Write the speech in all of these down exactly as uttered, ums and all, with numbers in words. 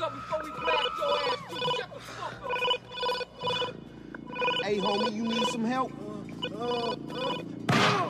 up before we blast your ass, dude. Shut the fuck up. Hey, homie, you need some help? Uh, uh, uh.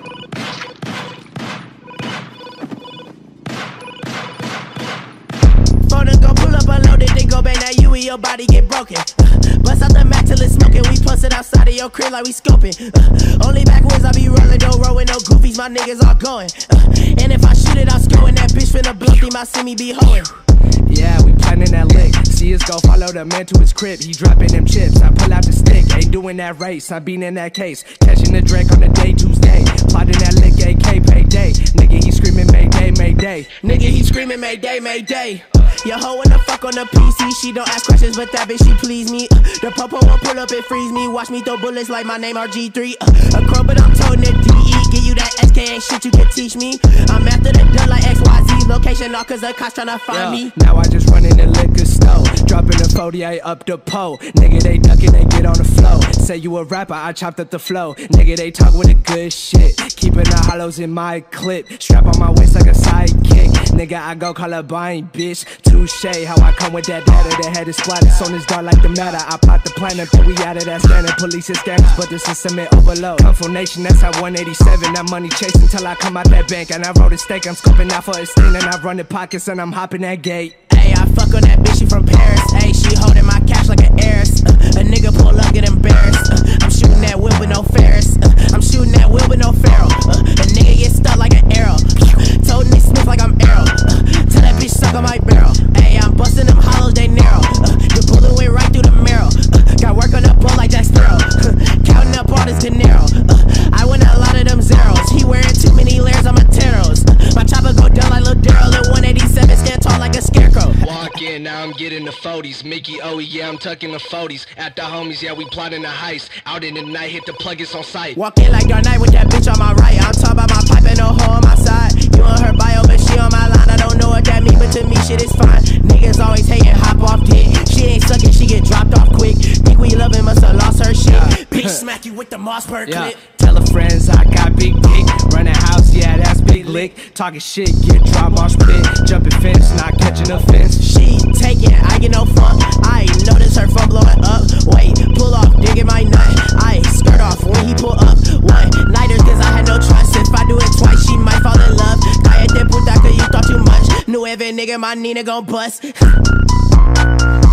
Phone go pull up unloaded, then go back, now you and your body get broken. Uh, bust out the Mac till it's smoking, we posted outside of your crib like we scoping. Uh, only backwards I be rolling, don't roll with no goofies, my niggas all going. Uh, and if I shoot it, I'm scoring, that bitch finna blow through my see me be hoeing. Yeah, we planning that lick. See us go follow the man to his crib. He dropping them chips. I pull out the stick. Ain't doing that race. I'm beating that case. Catching the Drake on the day Tuesday. Plotting that lick. A K payday. Nigga, he screaming Mayday, Mayday. Nigga, he screaming Mayday, Mayday. Your hoe in the fuck on the P C. She don't ask questions, but that bitch she please me. Uh, the popo will pull up and freeze me. Watch me throw bullets like my name R G three. Uh, a crow, but I'm toting it D E. Give you that S K ain't shit you can teach me. I'm after the done like X Y Z. Location all cause the cops tryna find yeah. me. Now I just run in the liquor store. Dropping the forty-eight up the pole. Nigga, they ducking, they get on the flow. Say you a rapper, I chopped up the flow. Nigga, they talk with a good shit. Keeping the hollows in my clip. Strap on my waist like a sidekick. Nigga, I go Columbine, bitch. Touche, how I come with that data. The head is splattered, on this dark like the matter. I plot the planet, but we out of that standard. Police is scammers, but the system is overload. Come from nation, that's at one eighty-seven. That money chasing till I come out that bank. And I wrote a stake, I'm scoping out for a sting. And I run the pockets and I'm hopping that gate. Ayy, I fuck on that bitch, she from Paris. Ayy, she holding my cash like an heiress. Uh, a nigga pull up, get embarrassed. Uh, I'm shooting that whip with no Ferris. Uh, I'm shooting that whip with no Pharaoh. Uh, a nigga get stuck like an arrow. Uh, told Nick Smith like I'm Arrow. Uh, tell that bitch suck on my barrel. Ayy, I'm busting them hollows, they narrow. Uh, the bullet went right through the marrow. Uh, got work on the boat like Jack Sparrow. Uh, counting up all this dinero. Uh, I win a lot of them zeros. He wearing too many layers, I'm a Teros. Uh, my chopper go down like Lil Daryl in one eighty-seven, stand tall like a scarecrow. Walk in, now I'm getting the forties. Mickey, oh yeah, I'm tucking the forties. At the homies, yeah, we plotting a heist. Out in the night, hit the plug, it's on sight. Walk in like Dark Knight with that bitch on my right. I'm talking about my pipe and no hoe on my side. You on her bio, but she on my line. I don't know what that mean, but to me, shit is fine. Niggas always hating, hop off dick. She ain't sucking, she get dropped off quick. Think we love it, must have lost her shit. Yeah. Bitch smack you with the Mossberg Yeah. clip. Tell her friends I got big dick. Run a house, yeah, that's big lick. Talking shit, get drop mosh pit. Jumping fence, not catching a fence. She taking, I get no fun. I notice her phone blowing up. Wait, pull off, digging my nut. I skirt off when he pull up. One nighters, cause I had no trust. If I do it twice, she might fall in love. Cállate puta, cause you thought too much. Knew every nigga my Nina gon' bust.